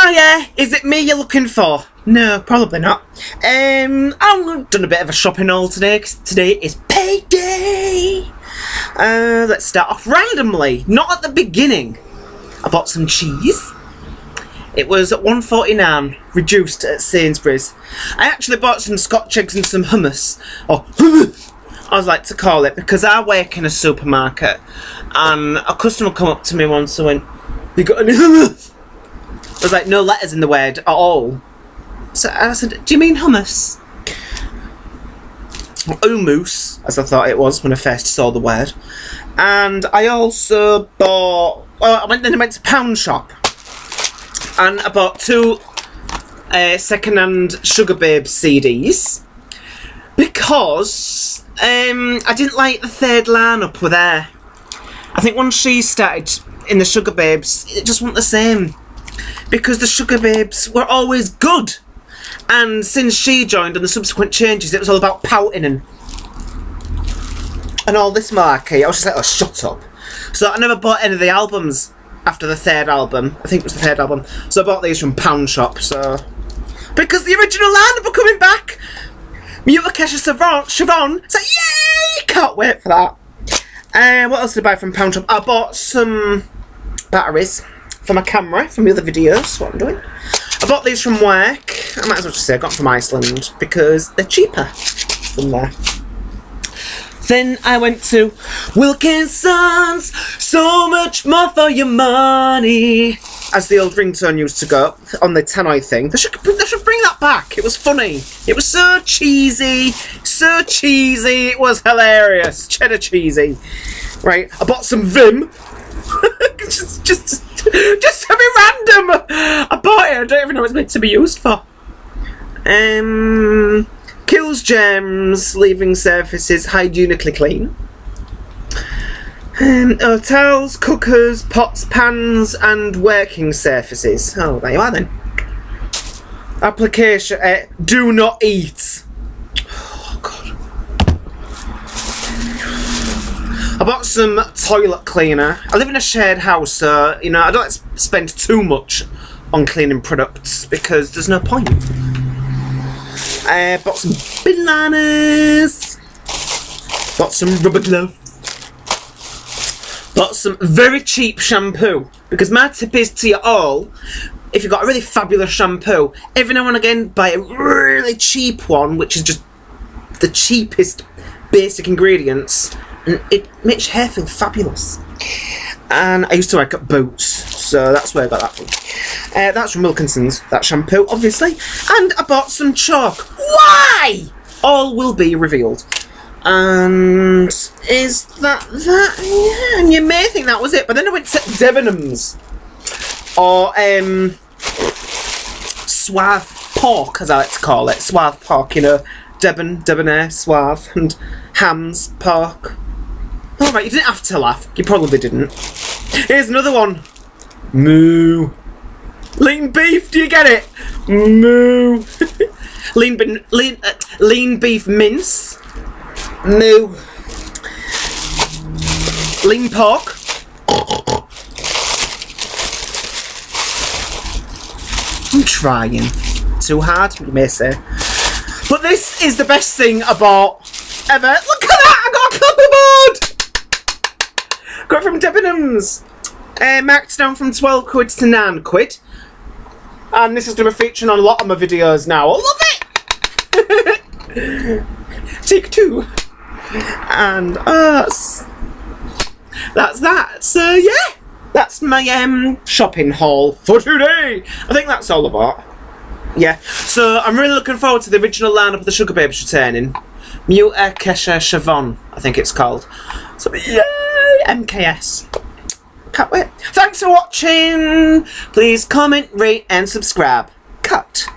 Hiya, is it me you're looking for? No, probably not. I've done a bit of a shopping haul today, because today is payday. Let's start off randomly, not at the beginning. I bought some cheese. It was at $1.49, reduced at Sainsburys. I actually bought some Scotch eggs and some hummus, or hummus, I like to call it, because I work in a supermarket, and a customer come up to me once and went, "You got any hummus?" I was like, no letters in the word at all. So I said, "Do you mean hummus?" Or hummus, as I thought it was when I first saw the word. And I also bought, I went to Pound Shop, and I bought two second-hand Sugababes CDs, because I didn't like the third lineup were there. I think once she started in the Sugababes, it just wasn't the same, because the Sugababes were always good, and since she joined and the subsequent changes, it was all about pouting and all this malarkey. I was just like, oh, shut up. So I never bought any of the albums after the third album. I think it was the third album. So I bought these from Pound Shop, so because the original lineup were coming back. Uxbridge, Siobhan, so yay! Can't wait for that. What else did I buy from Pound Shop? I bought some batteries for my camera, from the other videos, what I'm doing. I bought these from work. I might as well just say I got them from Iceland, because they're cheaper from there. Then I went to Wilkinson's, so much more for your money, as the old ringtone used to go on the tannoy thing. They should bring that back. It was funny. It was so cheesy. So cheesy. It was hilarious. Cheddar cheesy. Right. I bought some Vim. just to be random. I bought it. I don't even know what it's meant to be used for. Kills germs, leaving surfaces hygienically clean. Hotels, cookers, pots, pans, and working surfaces. Oh, there you are then. Application, do not eat. Oh, God. I bought some toilet cleaner. I live in a shared house, so, you know, I don't spend too much on cleaning products, because there's no point. Bought some bananas. Bought some rubber glove. Bought some very cheap shampoo, because my tip is to you all, if you've got a really fabulous shampoo, every now and again buy a really cheap one, which is just the cheapest basic ingredients, and it makes your hair feel fabulous. And I used to work at Boots, so that's where I got that from. That's from Wilkinson's, that shampoo, obviously. And I bought some chalk. Why? All will be revealed. And is that? Yeah, and you may think that was it, but then I went to Debanhams, or Suave Pork, as I like to call it. Suave Pork, you know, Debonair, Suave, and Hams, Pork. All right, you didn't have to laugh. You probably didn't. Here's another one. Moo. Lean beef, do you get it? Moo. lean beef mince. Moo. Lean pork. I'm trying. Too hard, you may say. But this is the best thing I bought ever. Look at that! I got a copy board! Got it from Debanhams. Marked down from 12 quid to 9 quid. And this is going to be featuring on a lot of my videos now. I love it! Take two. And that's that. So yeah, that's my shopping haul for today. I think that's all I bought. Yeah, so I'm really looking forward to the original lineup of the Sugababes returning. Uxbridge, Siobhan, I think it's called. So yay, MKS. Can't wait. Thanks for watching. Please comment, rate, and subscribe. Cut.